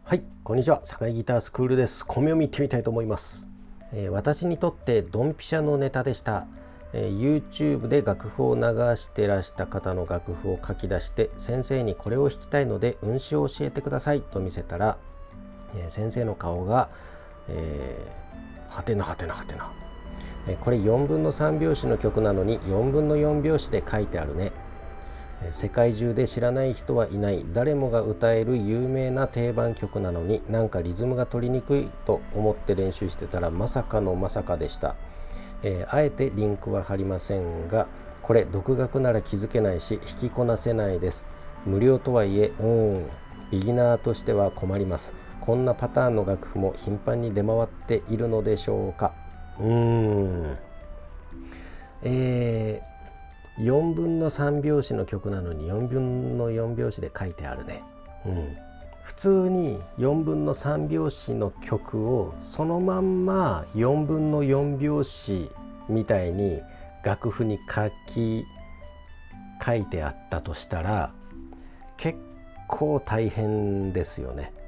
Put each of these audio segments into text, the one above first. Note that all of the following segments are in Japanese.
はい、こんにちは。堺ギタースクールです。米を見てみたいと思います。私にとってドンピシャのネタでした。YouTube で楽譜を流してらした方の楽譜を書き出して、先生にこれを弾きたいので運指を教えてくださいと見せたら、先生の顔が、はてなはてなはてな。これ4分の3拍子の曲なのに4分の4拍子で書いてあるね。世界中で知らない人はいない、誰もが歌える有名な定番曲なのに、なんかリズムが取りにくいと思って練習してたらまさかのまさかでした。あえてリンクは貼りませんが、これ独学なら気づけないし弾きこなせないです。無料とはいえビギナーとしては困ります。こんなパターンの楽譜も頻繁に出回っているのでしょうか。4分の3拍子の曲なのに4分の4拍子で書いてあるね。普通に4分の3拍子の曲をそのまんま4分の4拍子みたいに楽譜に書いてあったとしたら結構大変ですよね。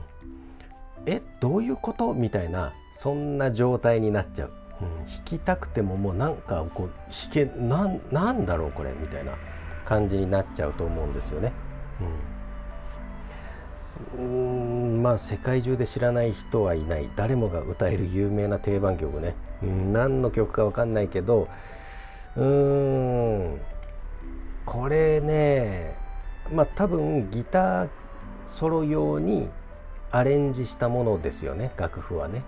どういうことみたいな、そんな状態になっちゃう。弾きたくてももうなんかこうなんだろうこれみたいな感じになっちゃうと思うんですよね。まあ世界中で知らない人はいない、誰もが歌える有名な定番曲ね。何の曲か分かんないけど、これね、多分ギターソロ用にアレンジしたものですよね、楽譜はね。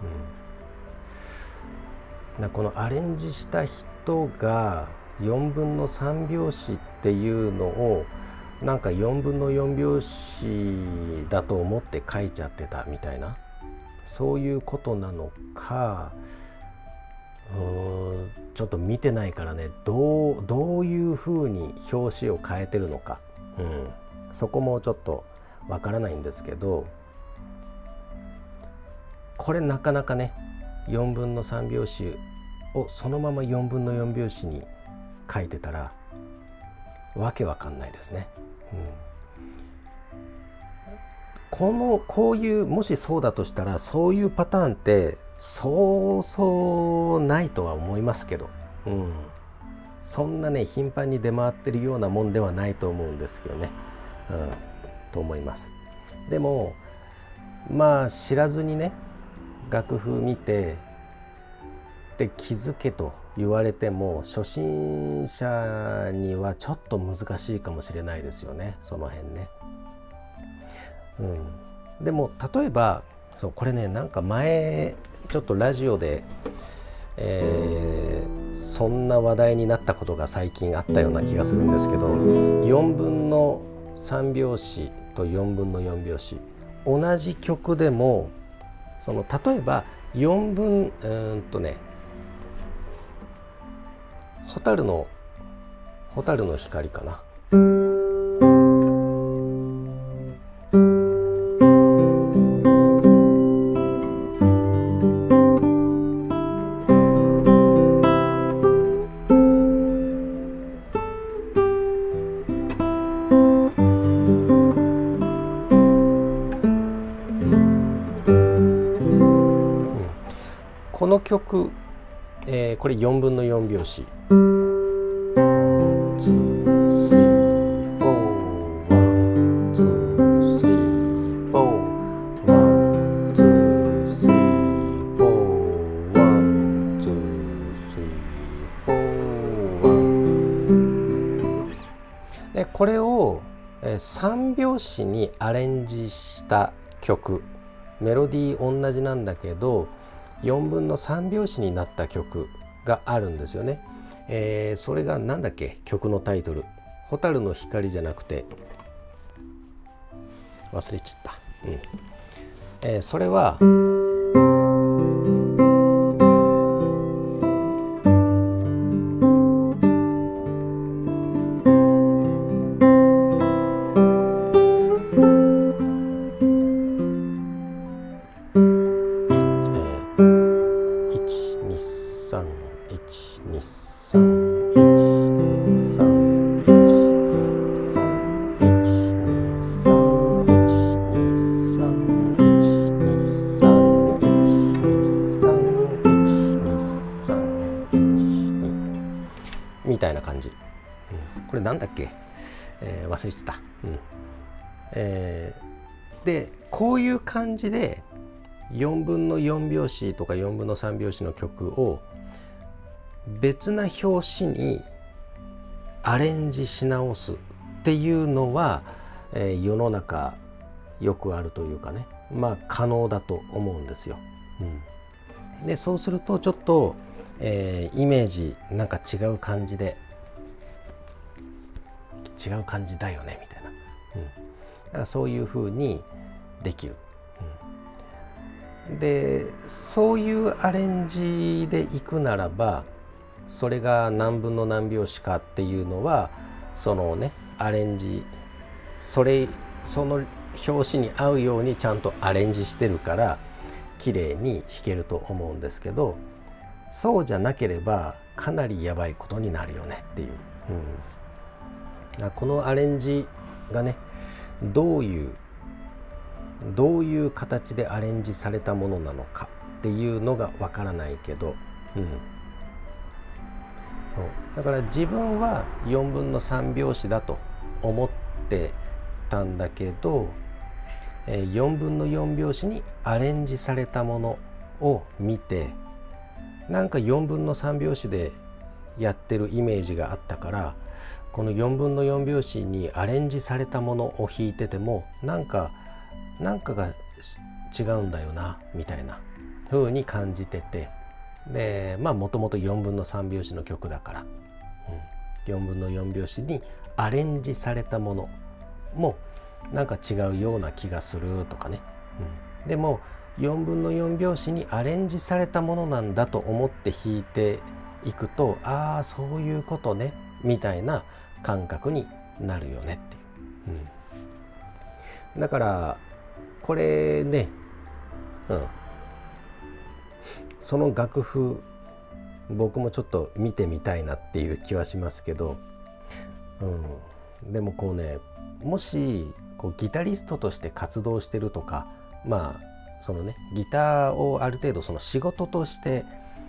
このアレンジした人が4分の3拍子っていうのをなんか4分の4拍子だと思って書いちゃってたみたいな、そういうことなのか、ちょっと見てないからね、どういうふうに表紙を変えてるのか、そこもちょっとわからないんですけど、これなかなかね、4分の3拍子をそのまま4分の4拍子に書いてたらわけわかんないですね。こういう、もしそうだとしたらそういうパターンってそうそうないとは思いますけど、そんなね頻繁に出回ってるようなもんではないと思うんですけどね、と思います。でも知らずにね楽譜見てで気づけと言われても初心者にはちょっと難しいかもしれないですよね、その辺ね。でも例えばこれね、なんか前ちょっとラジオで、そんな話題になったことが最近あったような気がするんですけど、4分の3拍子と4分の4拍子同じ曲でも例えば4分蛍の光かな。この曲、これ4分の4拍子。でこれを3拍子にアレンジした曲、メロディー同じなんだけど4分の3拍子になった曲があるんですよね。それがなんだっけ、曲のタイトル。蛍の光じゃなくて忘れちゃった。それは123 みたいな感じ、これなんだっけ、忘れちゃった、でこういう感じで4分の4拍子とか4分の3拍子の曲を別な拍子にアレンジし直すっていうのは、世の中よくあるというかね、可能だと思うんですよ。でそうするとちょっと、イメージなんか違う感じで違う感じだよねみたいな、だからそういう風にできる、でそういうアレンジでいくならばそれが何分の何拍子かっていうのはそのねアレンジその拍子に合うようにちゃんとアレンジしてるから綺麗に弾けると思うんですけど、そうじゃなければかなりやばいことになるよねっていう、このアレンジがねどういう形でアレンジされたものなのかっていうのがわからないけど、だから自分は4分の3拍子だと思ってたんだけど、4分の4拍子にアレンジされたものを見てなんか4分の3拍子でやってるイメージがあったから、この4分の4拍子にアレンジされたものを弾いててもなんかが違うんだよなみたいな風に感じてて、でもともと4分の3拍子の曲だから、4分の4拍子にアレンジされたものもなんか違うような気がするとかね、でも4分の4拍子にアレンジされたものなんだと思って弾いていくと、ああそういうことねみたいな感覚になるよねっていう、だからこれね、その楽譜僕もちょっと見てみたいなっていう気はしますけど、でもこうね、もしギタリストとして活動してるとか、そのねギターをある程度その仕事として、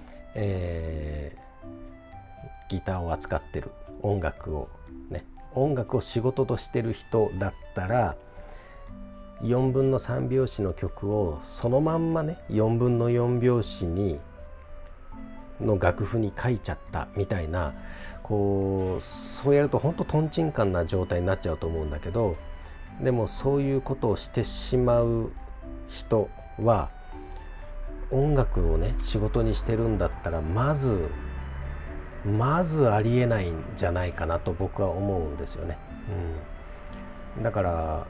ギターを扱ってる音楽を仕事としてる人だったら4分の3拍子の曲をそのまんまね4分の4拍子の楽譜に書いちゃったみたいな、そうやると本当とんちんかんな状態になっちゃうと思うんだけど、でもそういうことをしてしまう人は音楽をね仕事にしてるんだったらまずありえないんじゃないかなと僕は思うんですよね。だから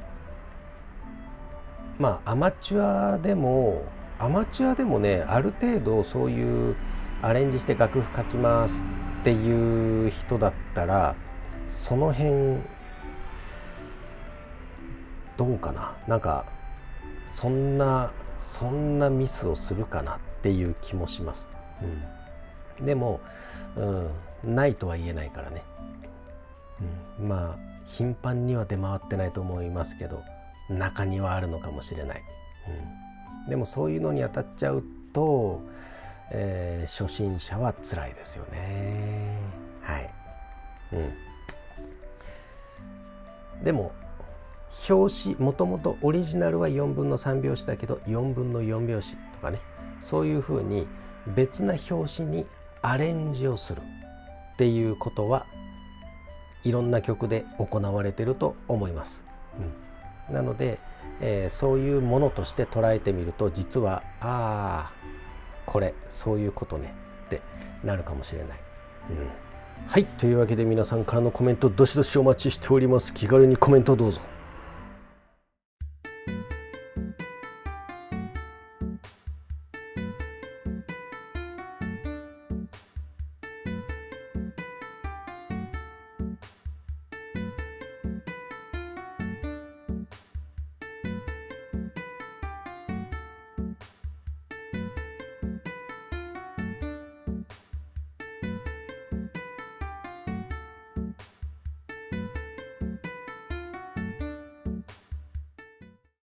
アマチュアでもねある程度そういうアレンジして楽譜書きますっていう人だったらその辺どうかな、なんかそんなミスをするかなっていう気もします。でも、ないとは言えないからね、頻繁には出回ってないと思いますけど中にはあるのかもしれない、でもそういうのに当たっちゃうと、初心者は辛いですよね。でも拍子もともとオリジナルは4分の3拍子だけど4分の4拍子とかね、そういうふうに別な拍子にアレンジをするっていうことはいろんな曲で行われてると思います。なので、そういうものとして捉えてみると実はこれそういうことねってなるかもしれない。はい、というわけで皆さんからのコメントどしどしお待ちしております。気軽にコメントどうぞ。